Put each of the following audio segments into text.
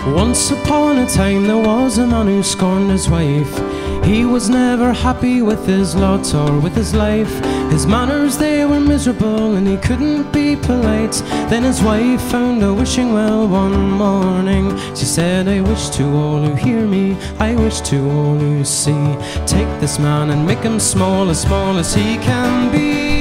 Once upon a time there was a man who scorned his wife. He was never happy with his lot or with his life. His manners, they were miserable and he couldn't be polite. Then his wife found a wishing well one morning. She said, I wish to all who hear me, I wish to all who see, take this man and make him small as he can be.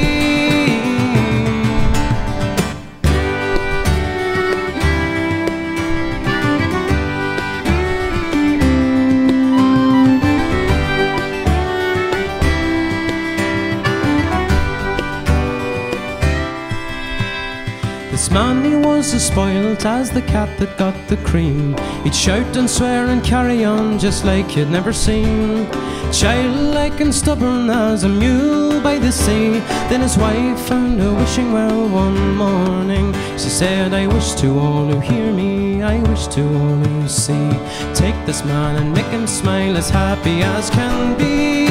This man, he was as spoilt as the cat that got the cream. He'd shout and swear and carry on just like you'd never seen. Childlike and stubborn as a mule by the sea. Then his wife found a wishing well one morning. She said, I wish to all who hear me, I wish to all who see, take this man and make him smile as happy as can be.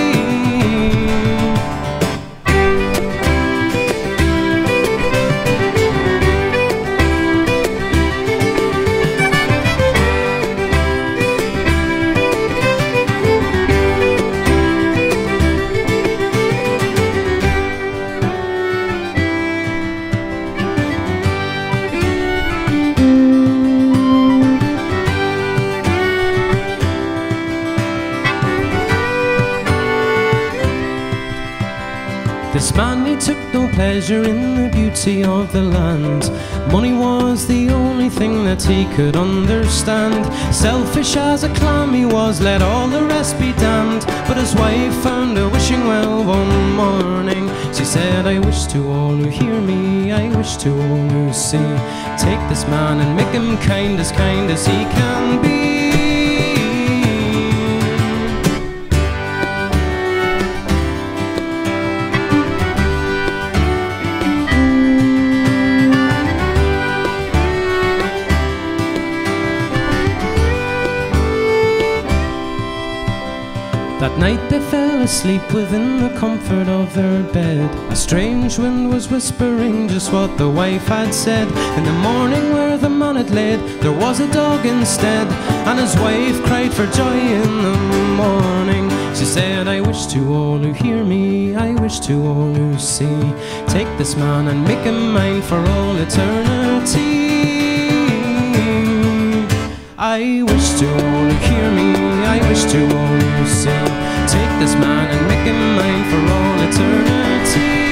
This man, he took no pleasure in the beauty of the land. Money was the only thing that he could understand. Selfish as a clam he was, let all the rest be damned. But his wife found a wishing well one morning. She said, I wish to all who hear me, I wish to all who see, take this man and make him kind as he can be. That night they fell asleep within the comfort of their bed. A strange wind was whispering just what the wife had said. In the morning where the man had laid, there was a dog instead. And his wife cried for joy in the morning. She said, I wish to all who hear me, I wish to all who see, take this man and make him mine for all eternity. I wish to all who hear me, I wish to all who see, take this man and make him mine for all eternity.